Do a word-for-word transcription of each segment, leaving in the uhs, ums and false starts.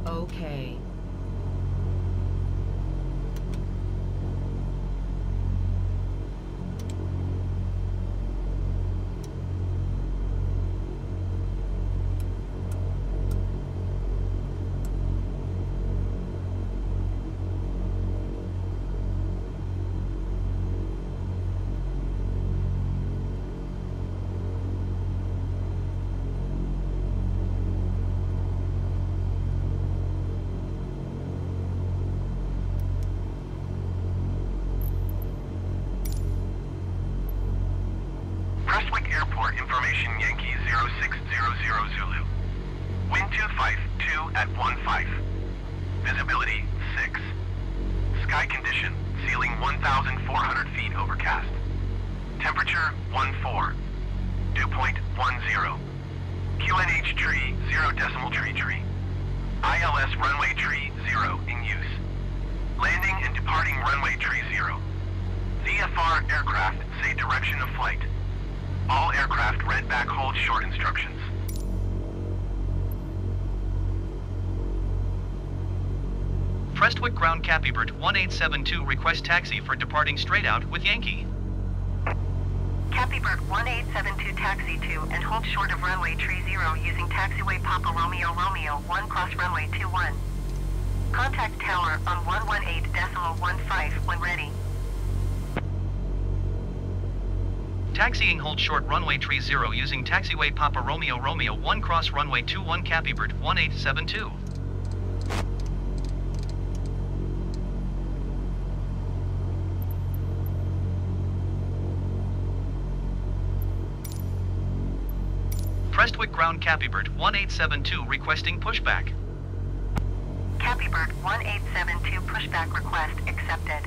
Okay. Prestwick Airport information Yankee zero six zero zero Zulu. Wind two five two at one five. Visibility six. Sky condition ceiling one thousand four hundred feet overcast. Temperature one four. Dew point one zero. Q N H tree zero decimal tree tree. I L S runway tree zero in use. Landing and departing runway tree zero. V F R aircraft say direction of flight. All aircraft read back hold short instructions. Prestwick ground Capybird one eight seven two request taxi for departing straight out with Yankee. Capybird one eight seven two taxi to and hold short of runway tree zero using taxiway Papa Romeo Romeo one cross runway two one. Contact tower on one one eight decimal one five when ready. Taxiing hold short runway tree zero using taxiway Papa Romeo Romeo one cross runway two one Capybird one eight seven two. Prestwick ground Capybird one eight seven two requesting pushback. Capybird one eight seven two pushback request accepted.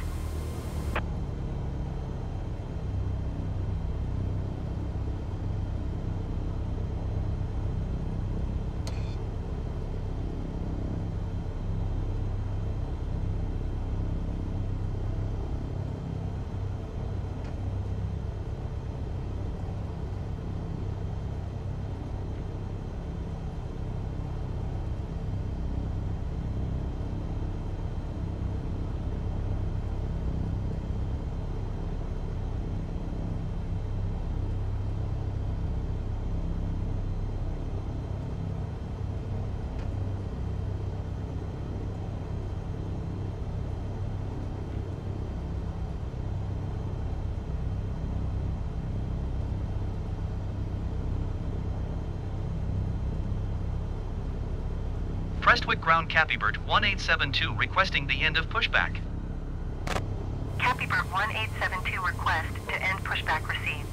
Prestwick ground Capybird one eight seven two requesting the end of pushback. Capybird one eight seven two request to end pushback received.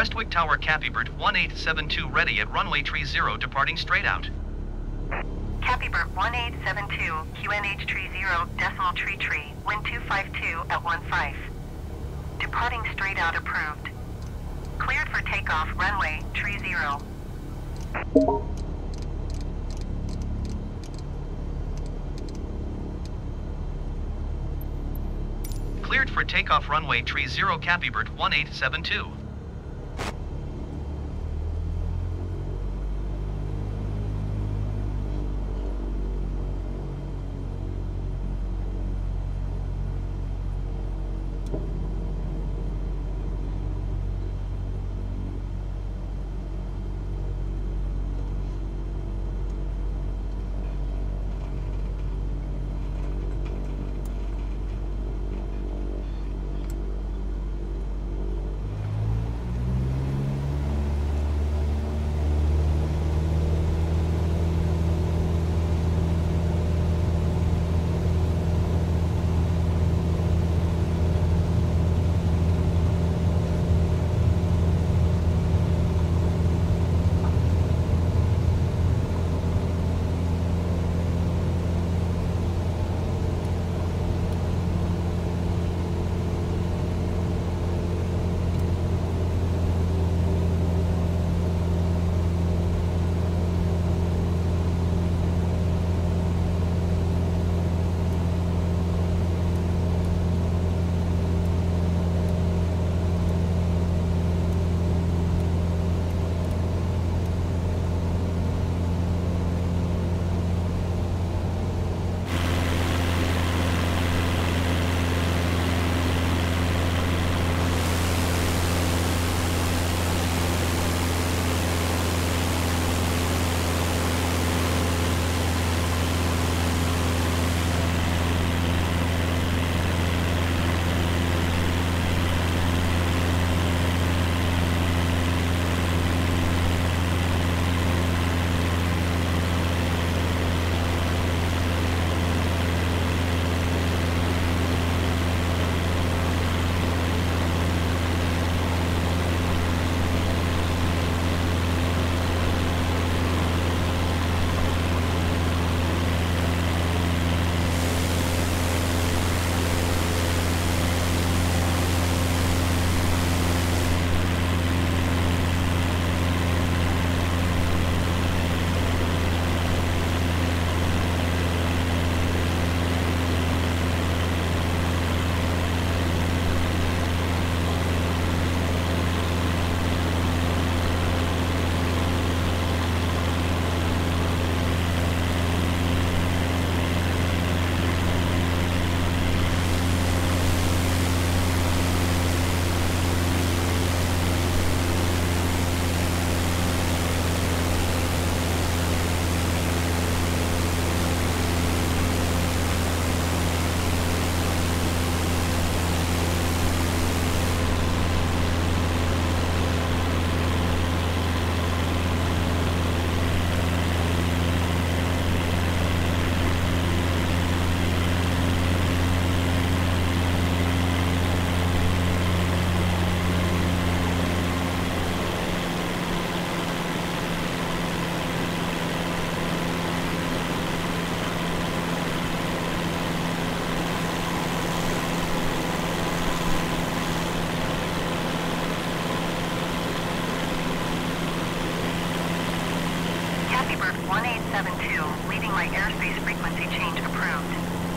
Prestwick Tower Capybird one eight seven two ready at runway tree zero departing straight out. Capybird one eight seven two, Q N H tree zero, decimal tree tree, wind two five two at one five. Departing straight out approved. Cleared for takeoff, runway tree zero. Cleared for takeoff, runway tree zero, Capybird one eight seven two. one eight seven two, leading my airspace frequency change approved.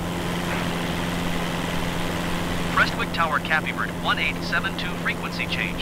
Prestwick Tower Capybird one eight seven two, frequency change.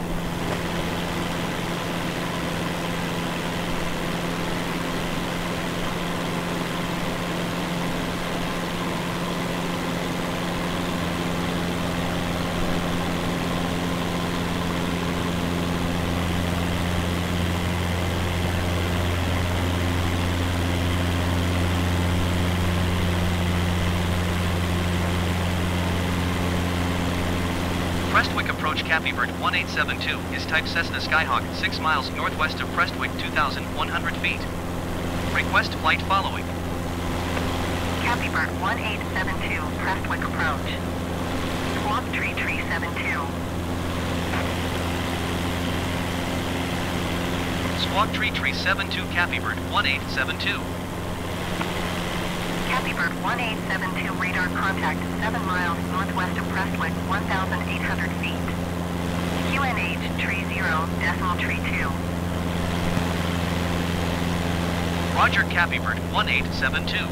Prestwick approach Capybird one eight seven two is type Cessna Skyhawk, six miles northwest of Prestwick, two thousand one hundred feet. Request flight following. Capybird one eight seven two, Prestwick approach. Swamp Tree Tree seven two. Squawk Tree Tree seven two Cappybird one eight seven two. Cappybird one eight seven two radar contact seven miles northwest of Prestwick, one thousand eight hundred feet. Q N H tree zero, decimal tree two. Roger, Cappybird one eight seven two.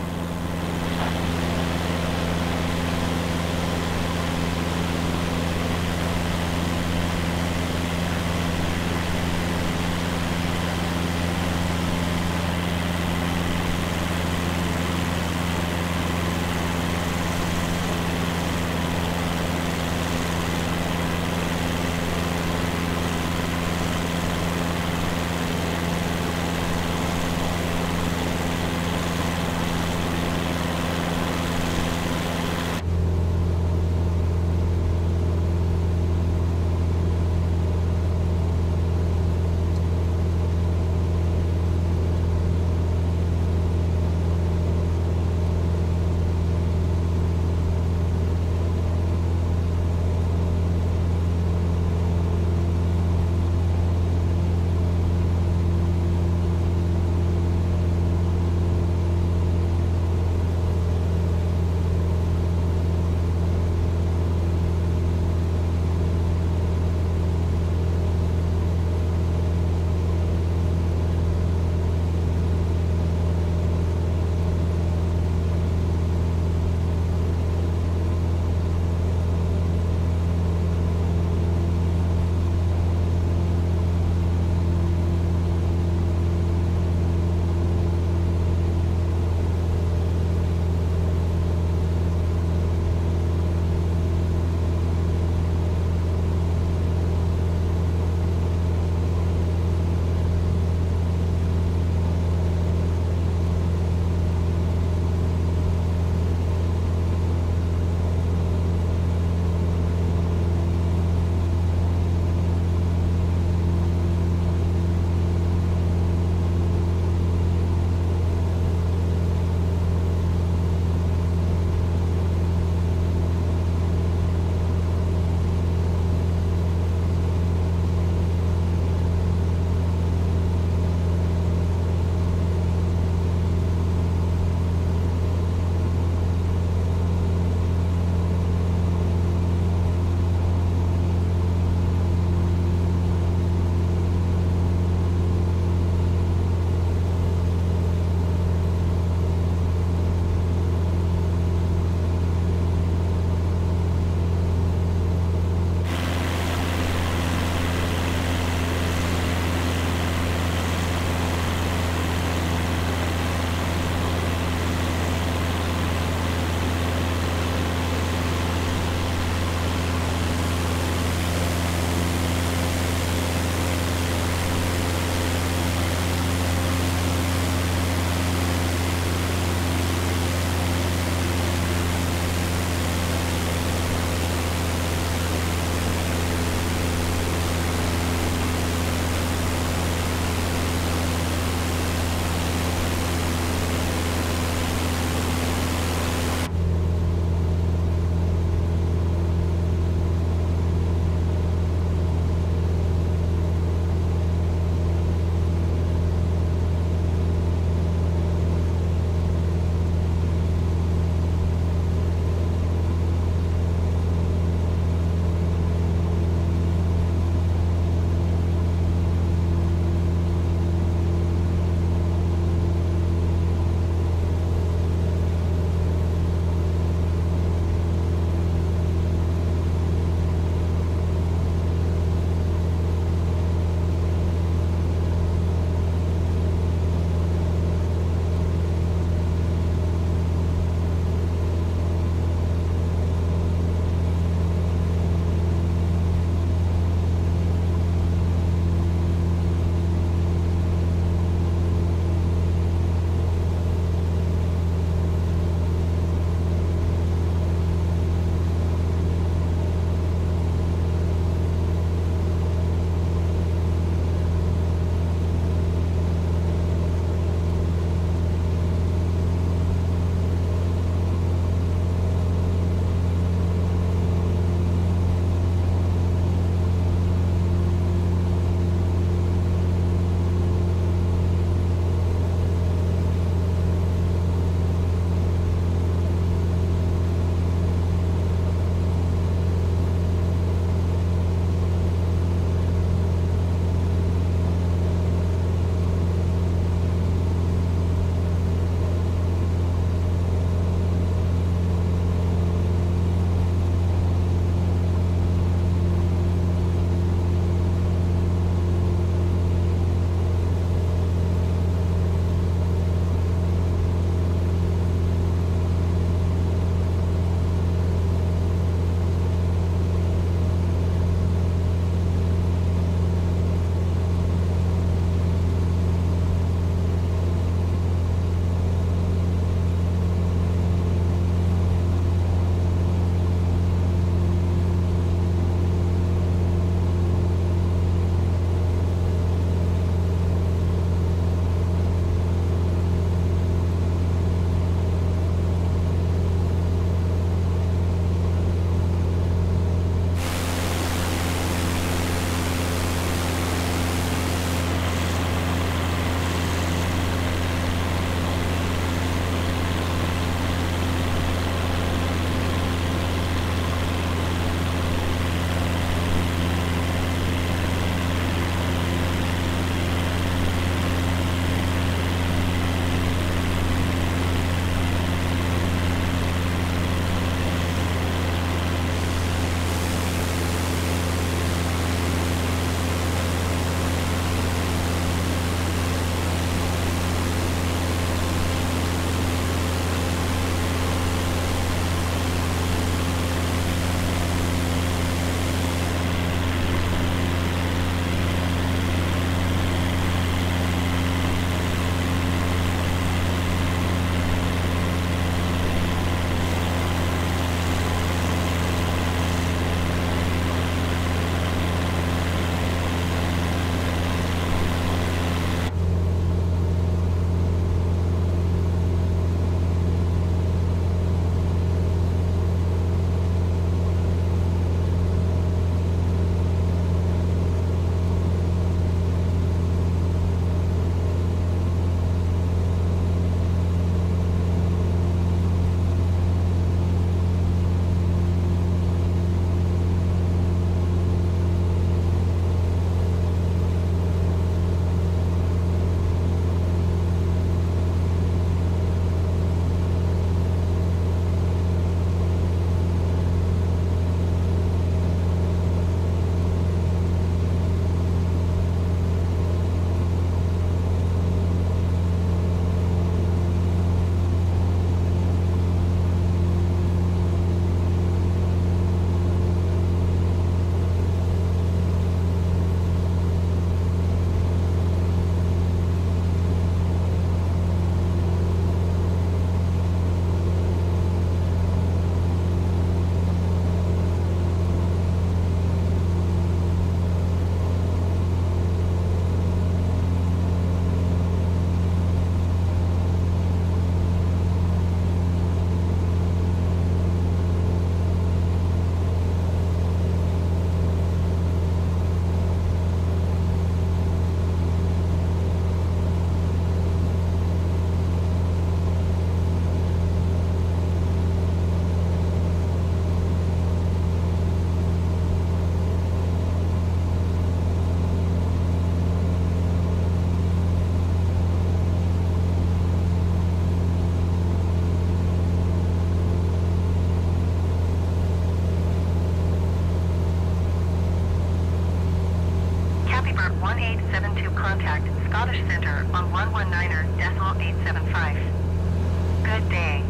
Capybird one eight seven two contact Scottish Centre on one one niner decimal eight seven five. Good day.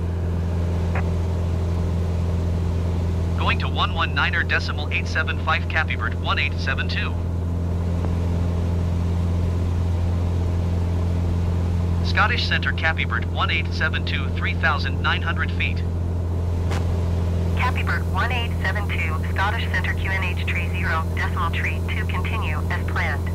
Going to one one niner decimal eight seven five Capybird one eight seven two. Scottish Centre Capybird one eight seven two, three thousand nine hundred feet. Capybird one eight seven two, Scottish Centre Q N H tree zero, decimal tree two continue as planned.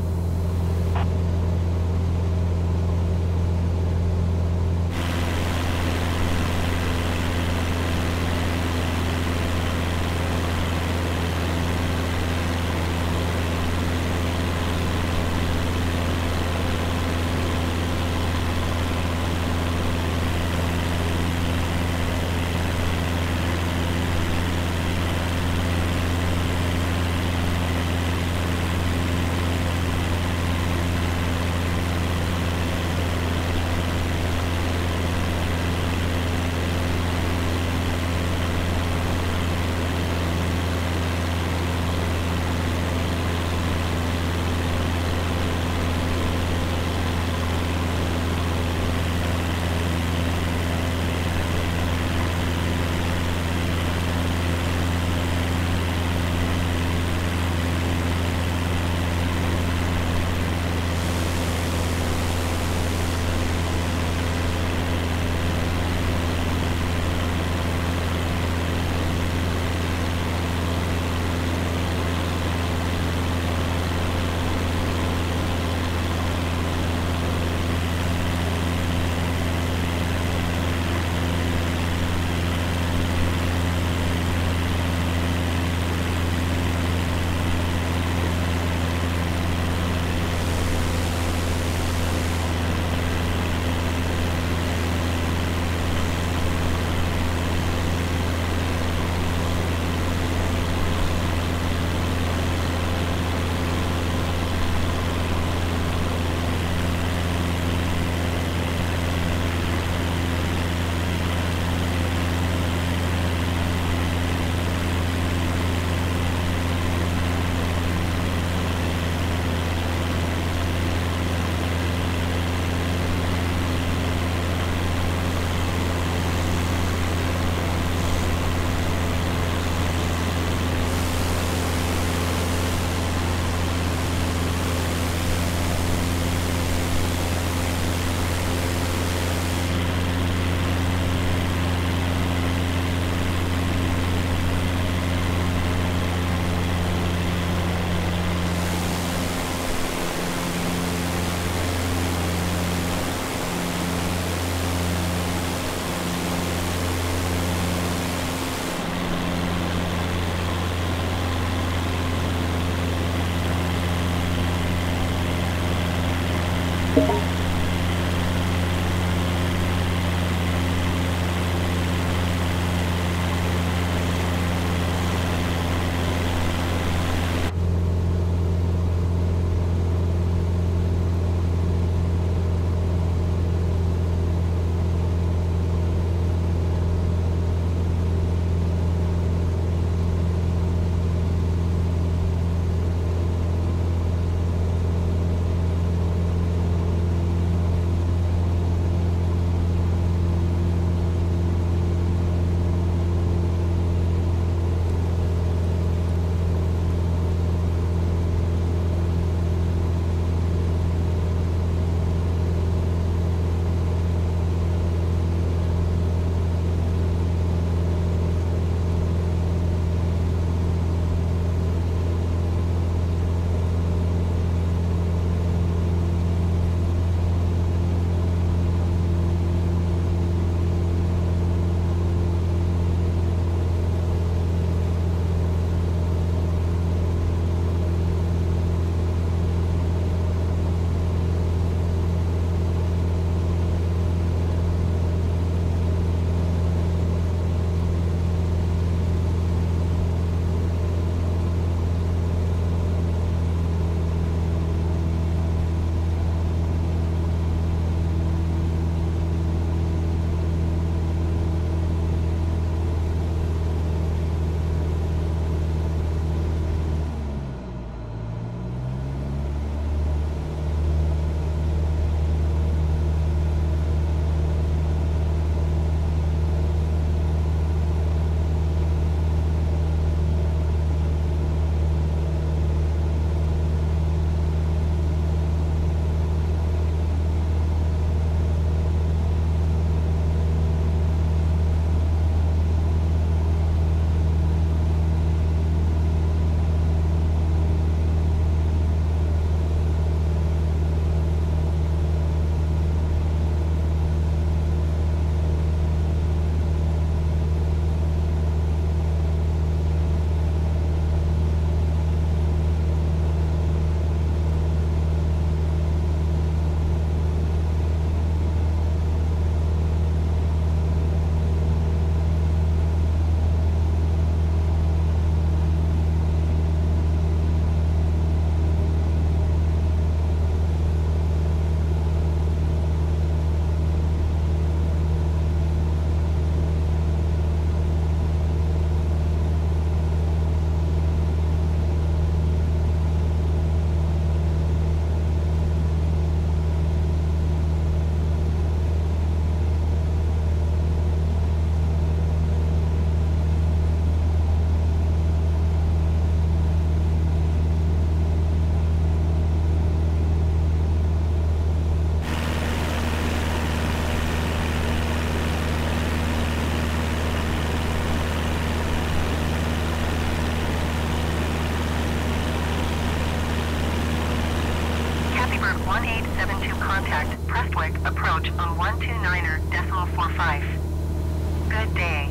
Capybird one eight seven two contact Prestwick approach on one two niner decimal four five. Good day.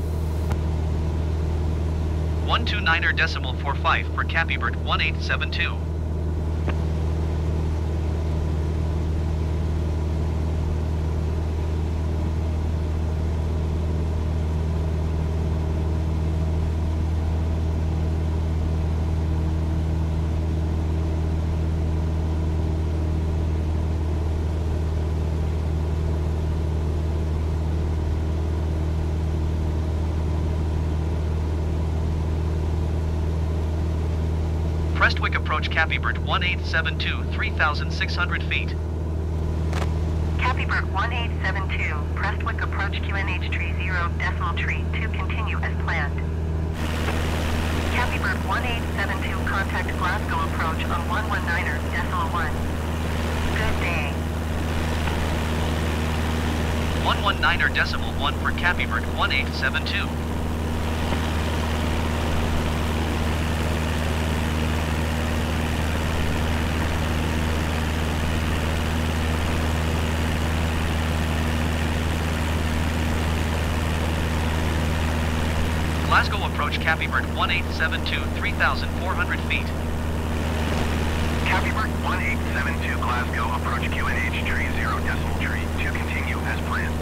one two niner decimal four five for Capybird one eight seven two. Prestwick approach Capybird one eight seven two, three thousand six hundred feet. Capybird one eight seven two, Prestwick approach Q N H tree zero decimal tree two continue as planned. Capybird one eight seven two contact Glasgow approach on one one niner decimal one. Good day. one one niner decimal one for Capybird one eight seven two. Glasgow approach Capybird one eight seven two, three thousand four hundred feet. Capybird one eight seven two Glasgow approach Q N H tree zero decimal tree to continue as planned.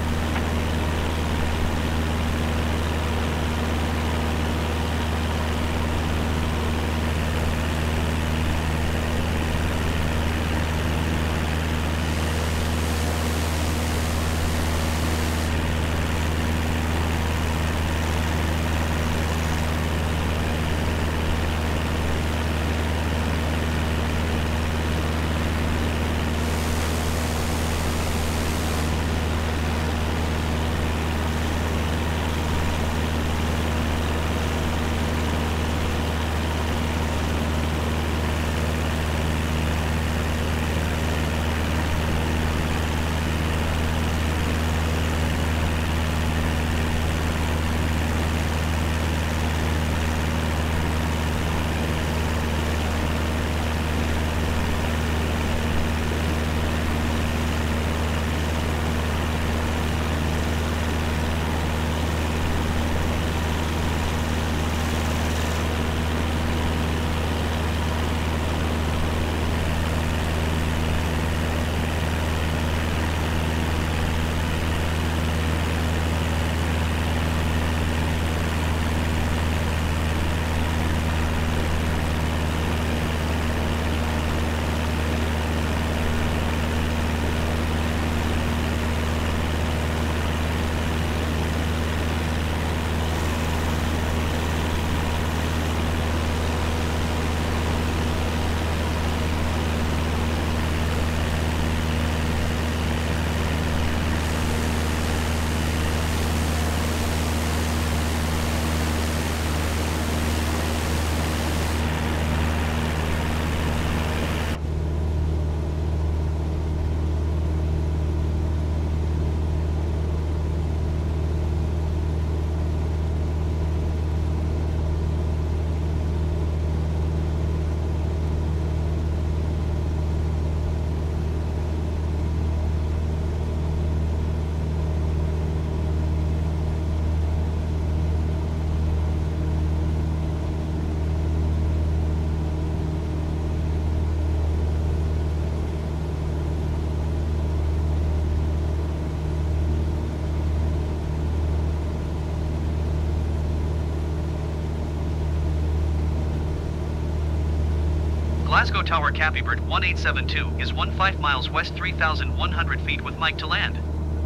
Glasgow Tower Capybird one eight seven two is fifteen miles west three thousand one hundred feet with Mike to land.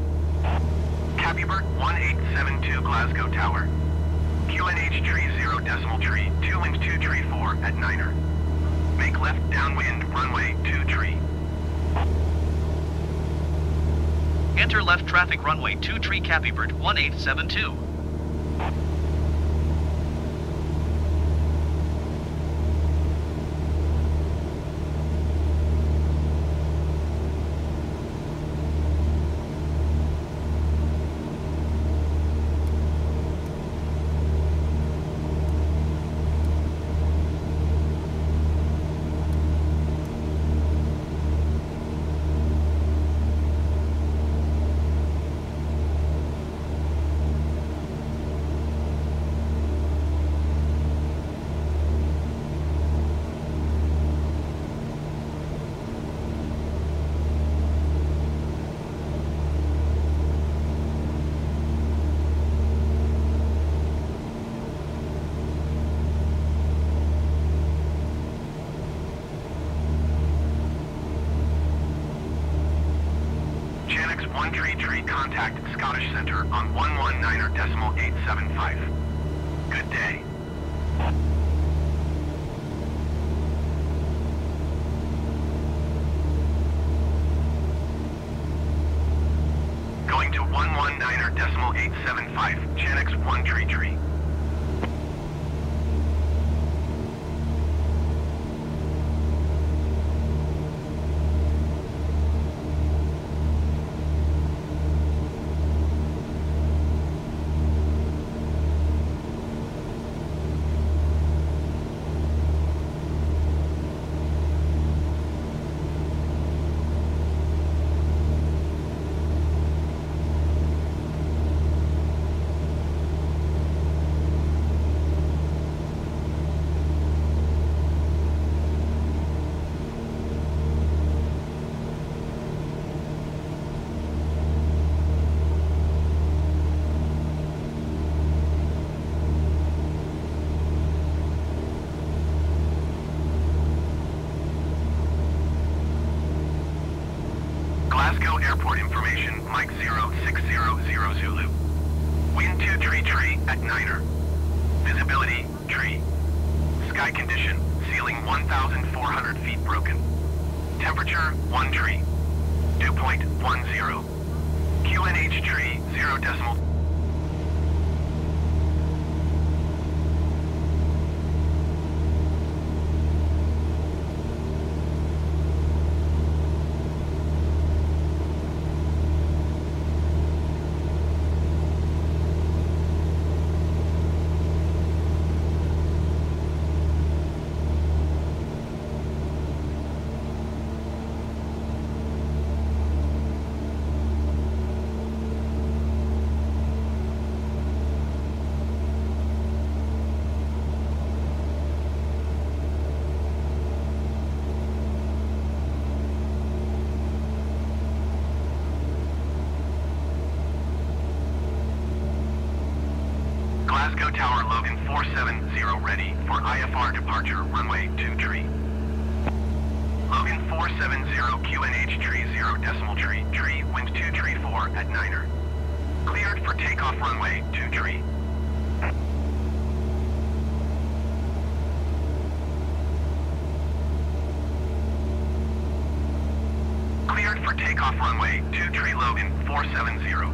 Capybird one eight seven two Glasgow Tower. Q N H tree zero decimal tree, two wind two tree four at niner. Make left downwind runway two tree. Enter left traffic runway two tree Capybird one eight seven two. one tree tree, contact Scottish Centre on one one niner decimal eight seven five. Good day. Going to one one niner decimal eight seven five, Chenix one tree tree. Glasgow Airport information, Mike zero six zero zero Zulu. Wind two tree tree at niner. Visibility, tree. Sky condition, ceiling one thousand four hundred feet broken. Temperature, one tree. Dew point, one zero. Q N H tree, zero decimal. Glasgow Tower Logan four seven zero ready for I F R departure runway two tree. Logan four seven zero Q N H tree zero decimal tree tree wind two tree four at niner. Cleared for takeoff runway two tree. Cleared for takeoff runway two tree Logan four seven zero.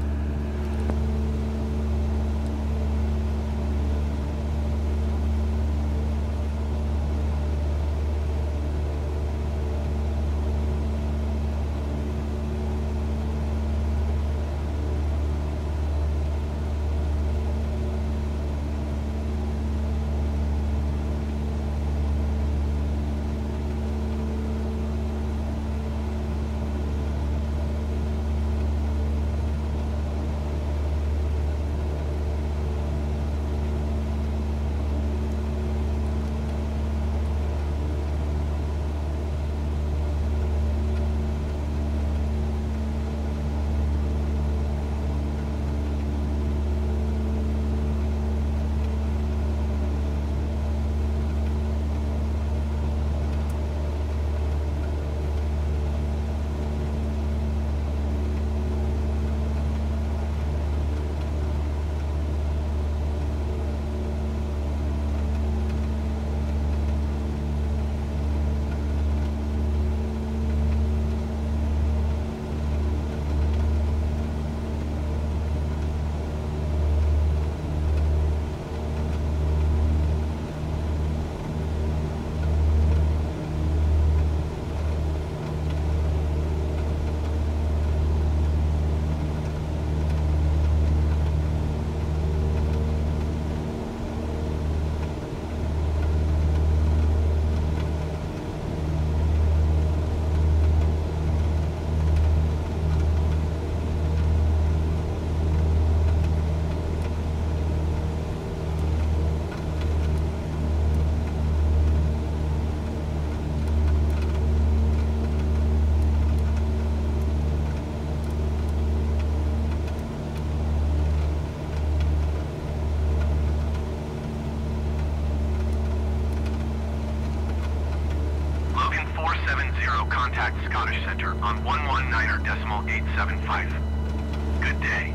Contact Scottish Centre on one one niner decimal eight seven five. Good day.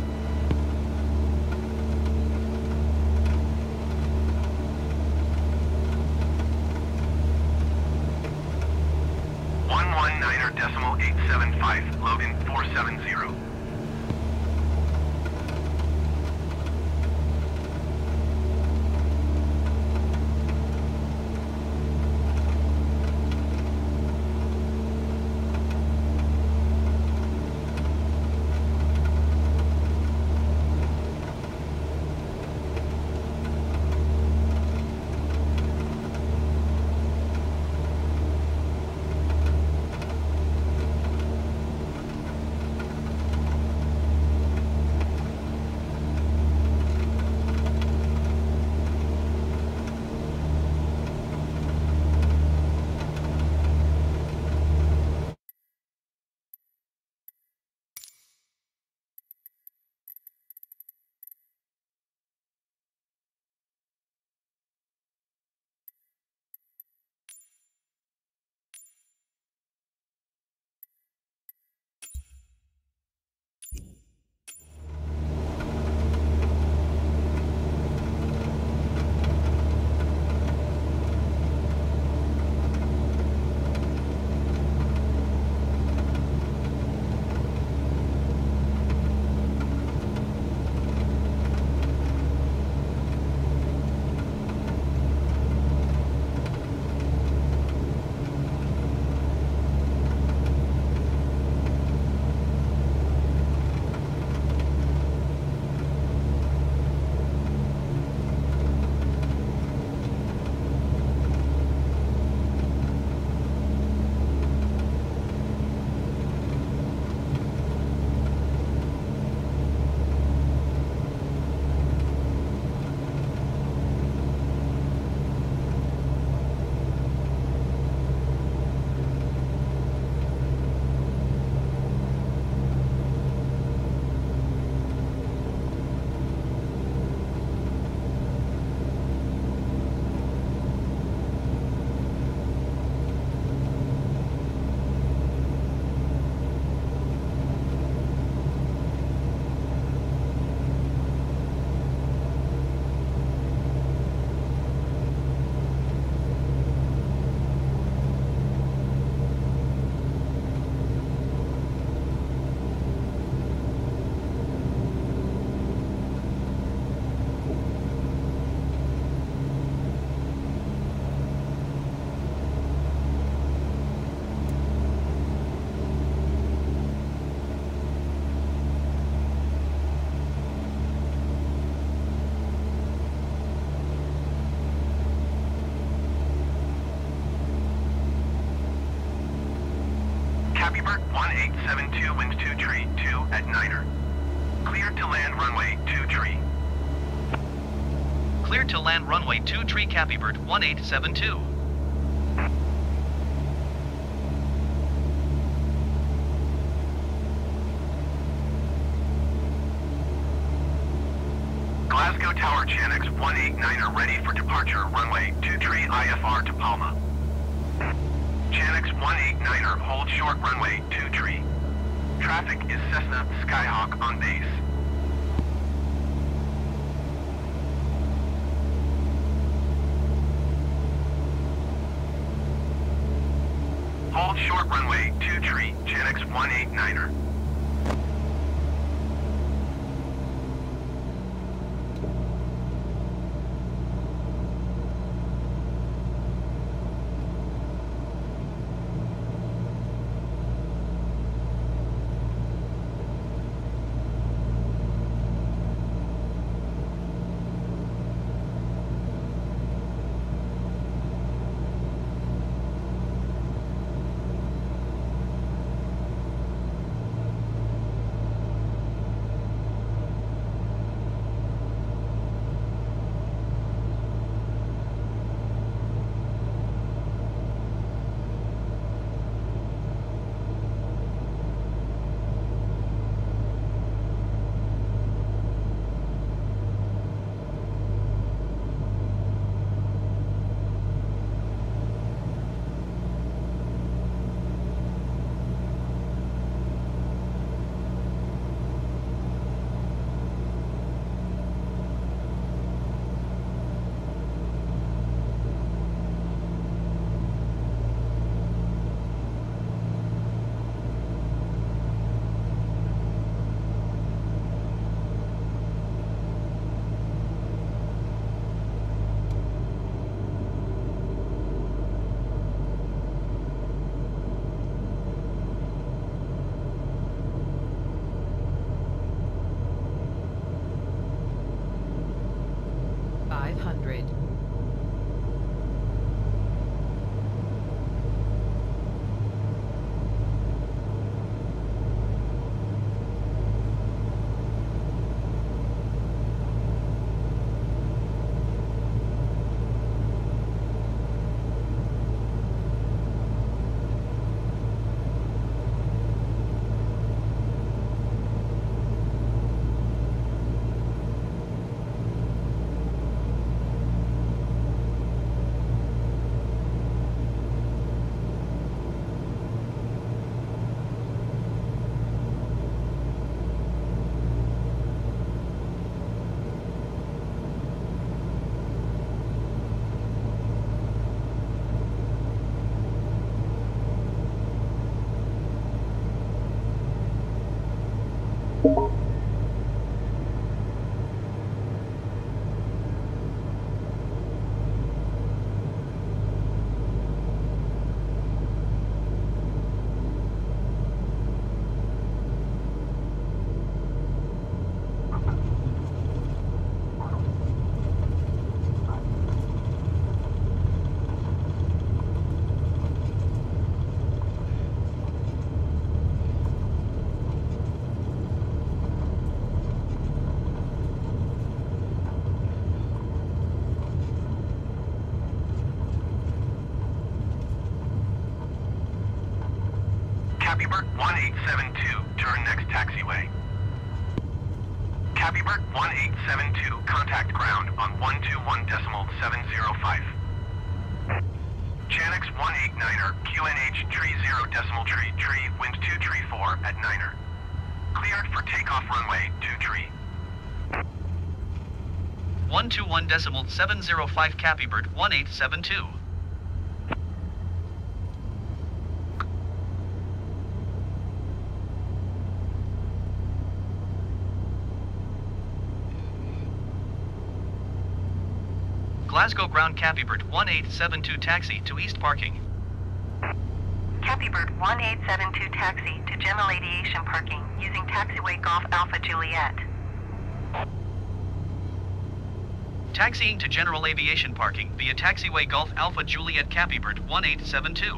one one niner decimal eight seven five, Logan four seven zero. one eight seven two, wind two tree, two at Niner. Clear to land runway two tree. Clear to land runway two tree, Capybird one eight seven two. Glasgow Tower Chanix one eight niner ready for departure, runway two tree I F R to Palma. Chanix one eight niner, hold short runway two tree. Traffic is Cessna Skyhawk on base. Hold short runway two tree, Chanix one eight niner. Capybird one eight seven two, turn next taxiway. Capybird one eight seven two, contact ground on one two one decimal seven zero five. Channix one eight niner, Q N H tree zero decimal tree, tree, wind two tree four at niner. Cleared for takeoff runway two tree. one two one decimal seven zero five Capybird one eight seven two. Glasgow ground Capybird one eight seven two taxi to east parking. Capybird one eight seven two taxi to General Aviation parking using taxiway Golf Alpha Juliet. Taxiing to General Aviation parking via taxiway Golf Alpha Juliet Capybird one eight seven two.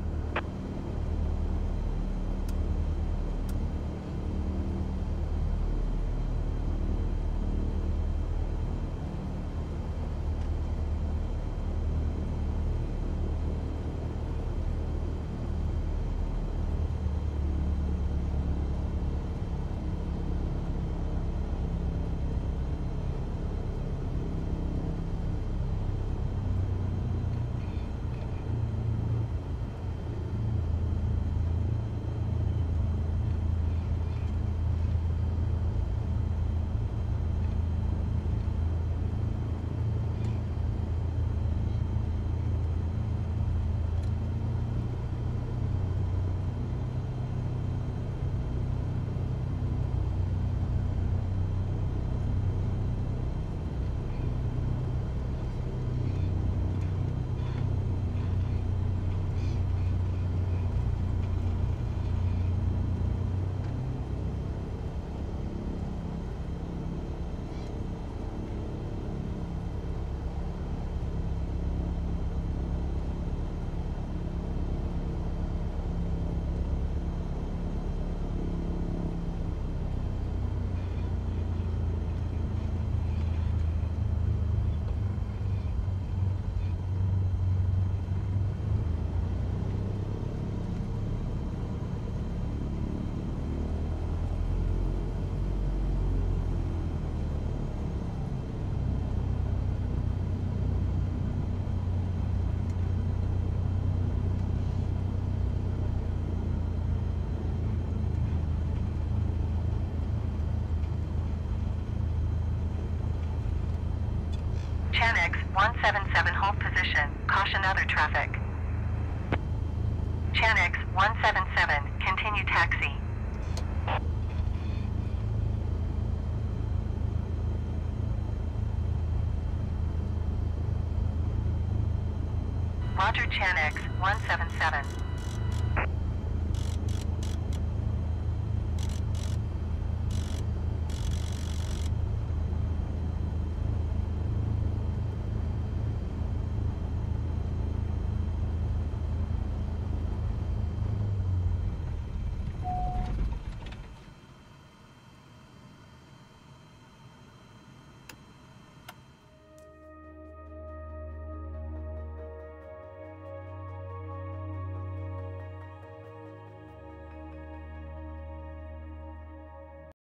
Channix one seven seven, hold position, caution other traffic. Channix one seven seven, continue taxi. Roger, Channix one seven seven.